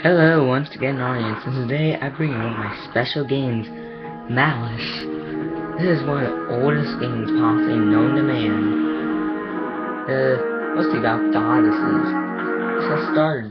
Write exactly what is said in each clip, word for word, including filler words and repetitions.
Hello, once again audience, and today I bring you one of my special games, Malice. This is one of the oldest games possibly known to man. Uh, mostly about goddesses. So let's start.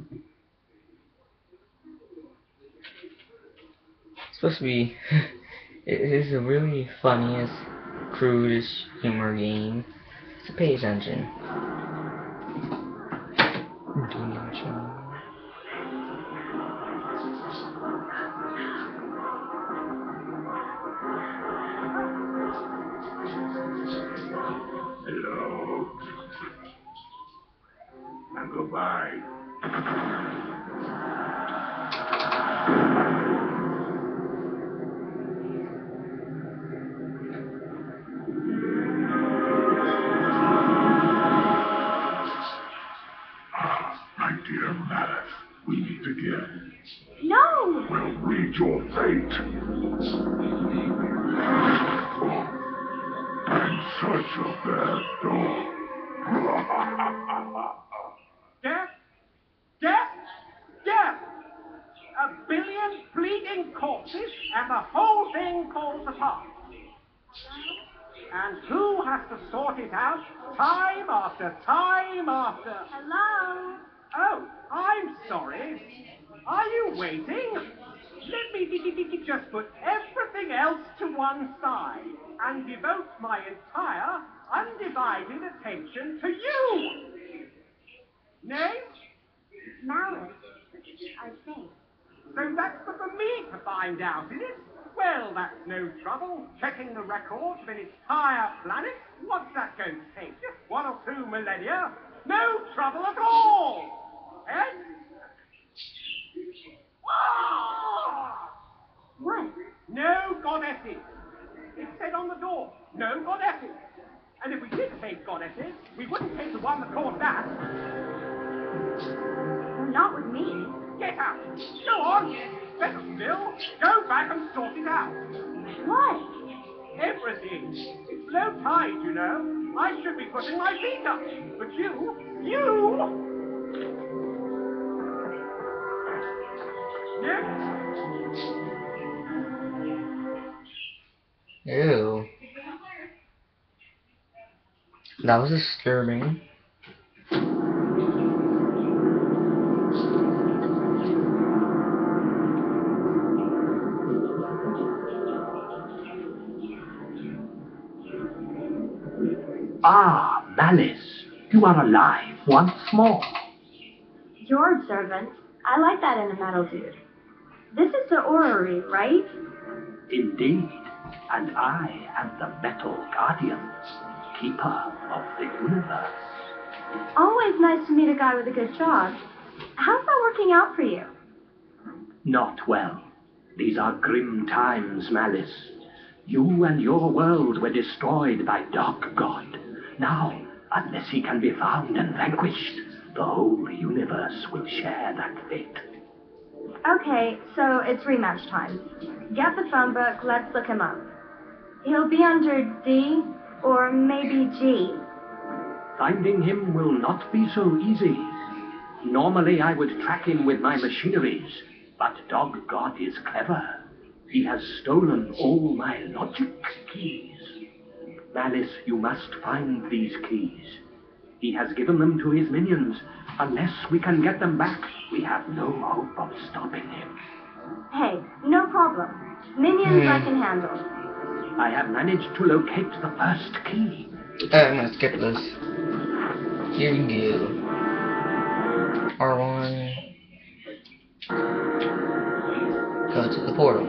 It's supposed to be, it is a really funniest, crudish humor game. So pay attention. Hello. And goodbye. Ah, my dear Malace, we meet again. No! Well, read your fate. Oh, I'm such a bad dog. Death? Death? Death! A billion bleeding corpses, and the whole thing falls apart. And who has to sort it out time after time after? Hello? Oh, I'm sorry. Are you waiting? Let me just put everything else to one side and devote my entire, undivided attention to you. Name? Malice, I think. So that's for me to find out, is it? Well, that's no trouble. Checking the records of an entire planet. What's that going to take? Just one or two millennia? No trouble at all. Eh? Ah! What? No goddesses. It said on the door, no goddesses. And if we did take goddesses, we wouldn't take the one that caused that. Well, not with me. Get out. Go on. Better still, go back and sort it out. What? Everything. It's low tide, you know. I should be putting my feet up. But you, you... Next. Ew. That was disturbing. Ah, Malice, you are alive once more. Your servant. I like that in a metal dude. This is the orrery, right? Indeed, and I am the Metal Guardian, keeper of the universe. Always nice to meet a guy with a good job. How's that working out for you? Not well. These are grim times, Malice. You and your world were destroyed by Dog God. Now, unless he can be found and vanquished, the whole universe will share that fate. Okay, so it's rematch time. Get the phone book, let's look him up. He'll be under D, or maybe G. Finding him will not be so easy. Normally I would track him with my machineries, but Dog God is clever. He has stolen all my logic keys. Malice, you must find these keys. He has given them to his minions. Unless we can get them back, we have no hope of stopping him. Hey, no problem. Minions Hmm. I can handle. I have managed to locate the first key. Uh, I'm gonna skip this. Here you go. R one. Go to the portal.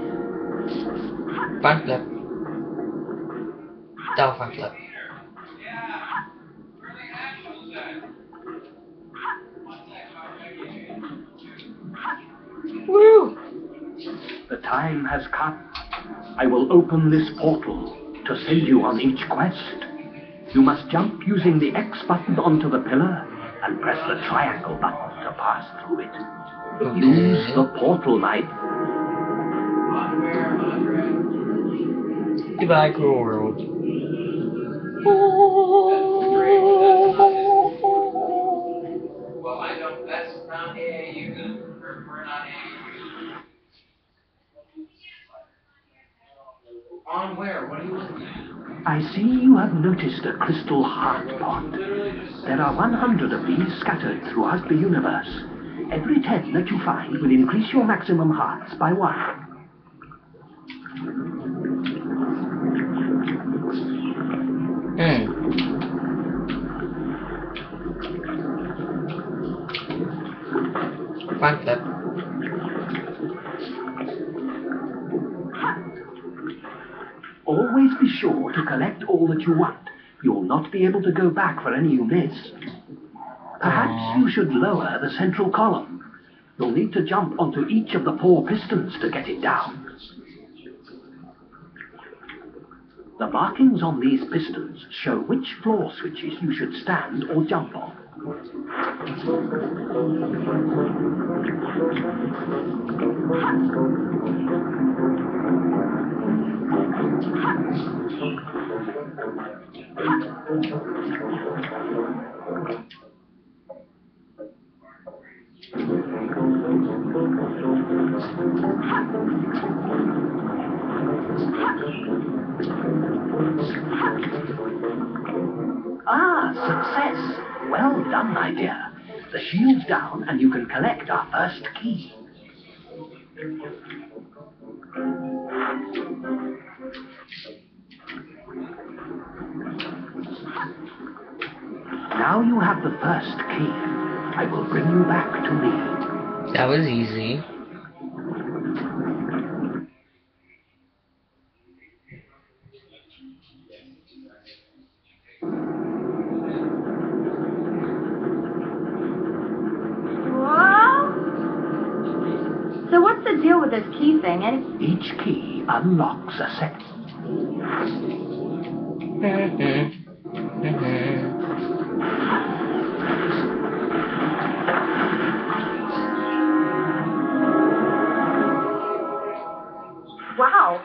Front flip. Double front flip. Woo! The time has come. I will open this portal to send you on each quest. You must jump using the X button onto the pillar and press the triangle button to pass through it. Okay. Use the portal, my... Goodbye, cruel world. Well, I don't. On where? What are you looking at? I see you have noticed a crystal heart pot. There are one hundred of these scattered throughout the universe. Every ten that you find will increase your maximum hearts by one. Hmm. Front flip. Always be sure to collect all that you want. You'll not be able to go back for any you miss. Perhaps Aww. you should lower the central column. You'll need to jump onto each of the four pistons to get it down. The markings on these pistons show which floor switches you should stand or jump on. Ah, success! Well done, my dear. The shield's down and you can collect our first key. Now you have the first key. I will bring you back to me. That was easy. So what's the deal with this key thing? And Each key unlocks a set. Mm-hmm. Mm-hmm. wow.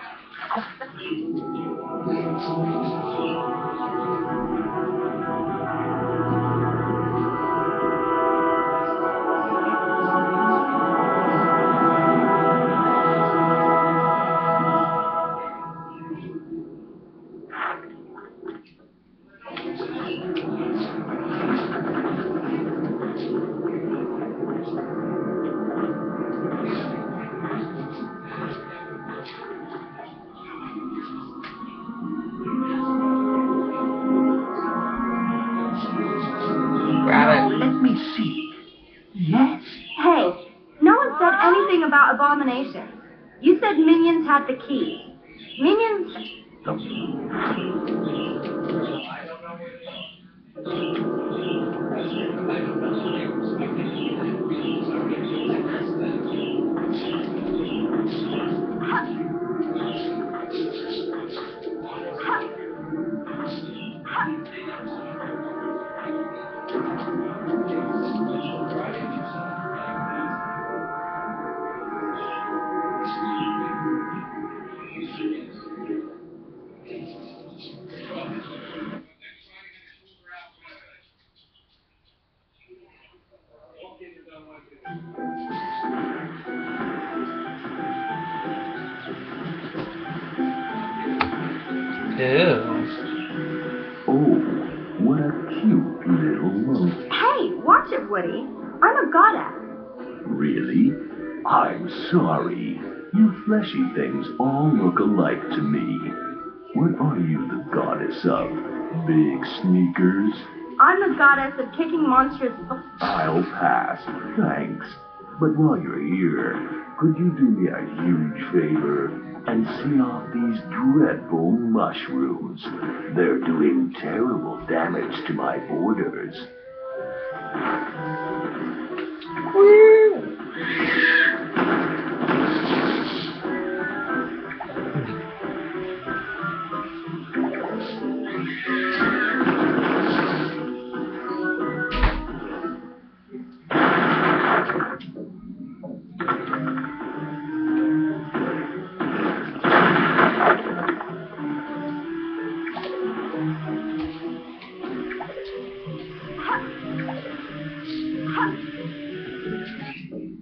Now let me see. Yes. Hey, no one said anything about abomination. You said minions had the key. Minions... Ew. Oh, what a cute little monkey. Hey, watch it, Woody. I'm a goddess. Really? I'm sorry. You fleshy things all look alike to me. What are you the goddess of? Big sneakers? I'm the goddess of kicking monstrous... I'll pass, thanks. But while you're here, could you do me a huge favor and see off these dreadful mushrooms? They're doing terrible damage to my borders.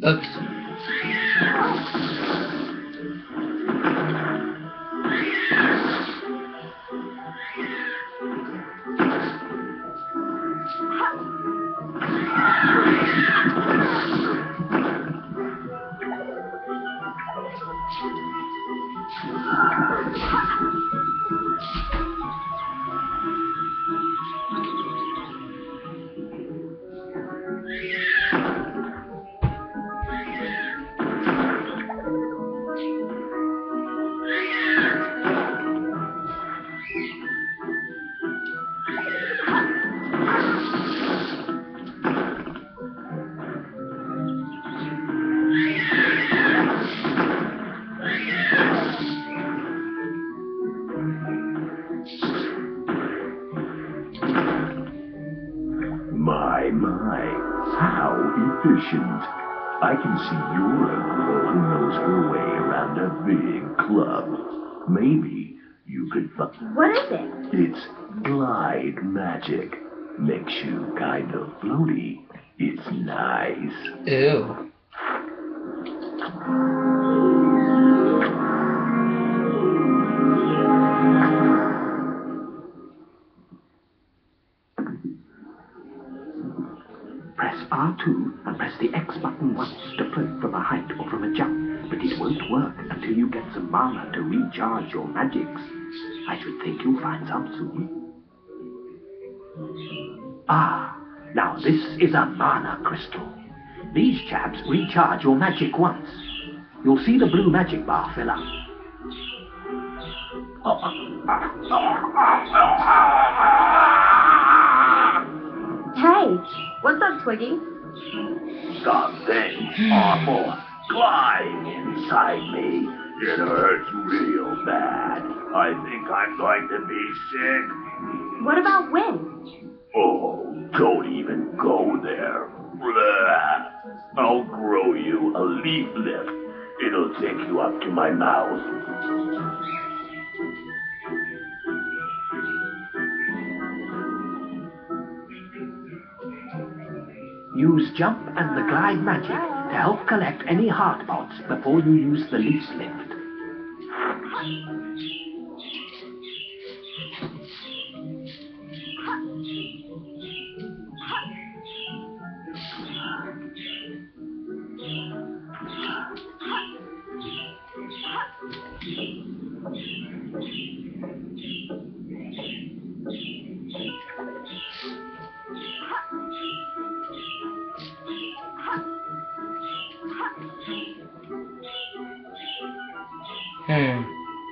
Oops. My, my, how efficient. I can see you're a girl who knows her way around a big club. Maybe you could fuck. What is it? It's glide magic. Makes you kind of floaty. It's nice. Ew. Press R two and press the X button once to float from a height or from a jump, but it won't work until you get some mana to recharge your magics. I should think you'll find some soon. Ah, now this is a mana crystal. These chaps recharge your magic once. You'll see the blue magic bar fill up. Hey, what's up, Twiggy? Something awful gliding inside me. It hurts real bad. I think I'm going to be sick. What about wind? Oh, don't even go there. Blah. I'll grow you a leaf lift. It'll take you up to my mouth. Use jump and the glide magic to help collect any heart pots before you use the leaf lift. Hmm.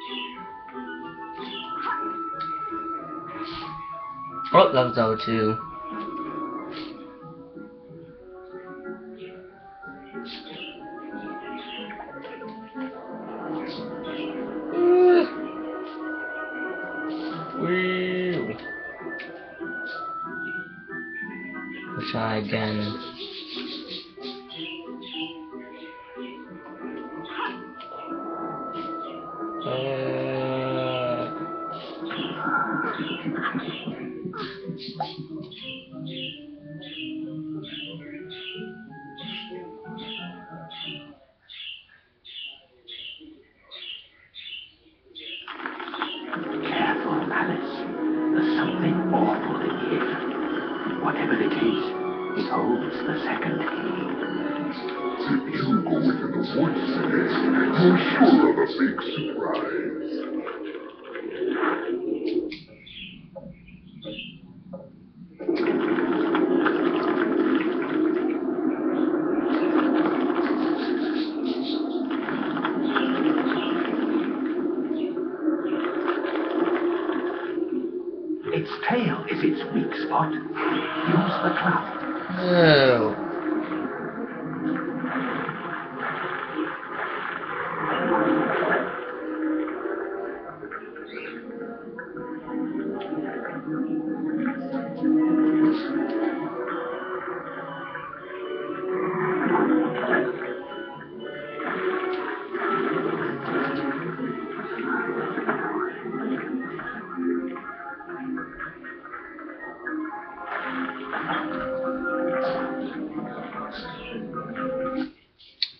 Oh, level level two. Woo. We'll try again. Uh, Careful, Malice. There's something awful in here. Whatever it is, it holds the second key. If you go into the woods today, you're sure of a big surprise. Its tail is its weak spot. Use the club. no.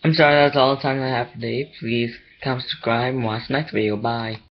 I'm sorry, that's all the time I have today. Please comment, subscribe, and watch the next video. Bye.